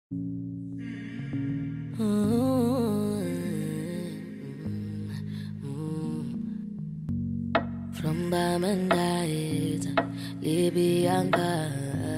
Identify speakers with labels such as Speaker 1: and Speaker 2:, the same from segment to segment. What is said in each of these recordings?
Speaker 1: From Bamandait, Libyanka.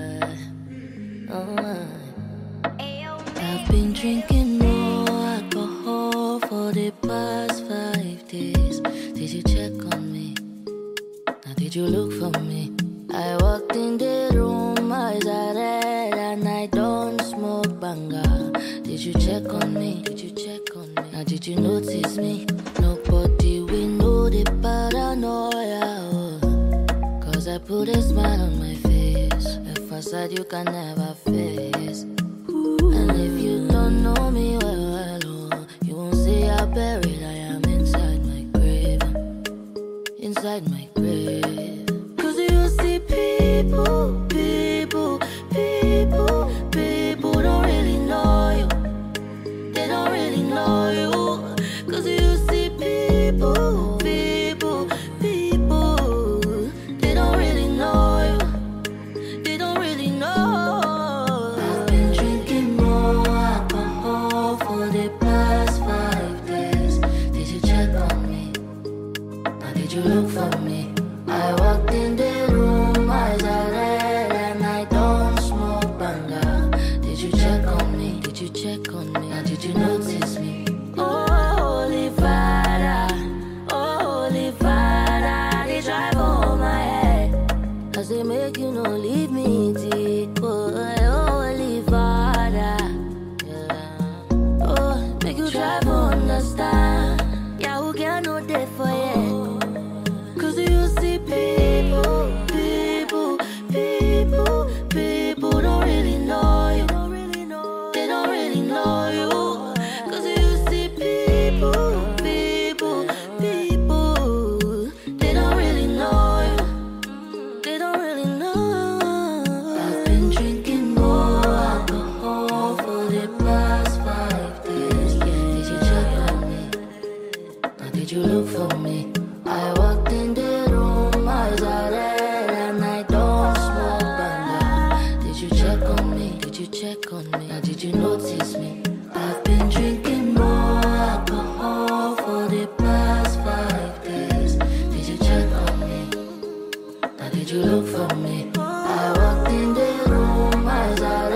Speaker 1: I've been drinking more alcohol for the past 5 days. Did you check on me? Now did you look for me? I walked in the room, eyes are red, and I don't smoke banga. Did you check on me? Did you check on me? Now did you notice me? Nobody will know the paranoia. Cause I put a smile on my face, a facade you can never face. And if you don't know me well, you won't see how buried I am inside my grave. Inside my grave. Cause you see people don't really know you. They don't really know you. Cause you see people they don't really know you. They don't really know. I've been drinking more alcohol for the past 5 days. Did you check on me? Now did you look for me? I walked in the room, eyes are red, and I don't smoke banga. Did you check on me? Did you check on me? Now did you notice me? Oh, Holy Father, they drive on my head. Cause they make you no leave me deep. Oh, Holy Father, yeah. Oh, make you try to understand. Yeah, who can know that for you? Cause you see people don't really know you. They don't really know you. Cause you see people they don't really know you. They don't really know. I've been drinking more alcohol for the past 5 days. Did you check on me? Now did you look for me? I walked in the room, eyes are red, and I don't smoke banga. Did you check on me? Did you check on me? Now did you notice me? I've been drinking more alcohol for the past 5 days. Did you check on me? Now did you look for me? I walked in the room, eyes are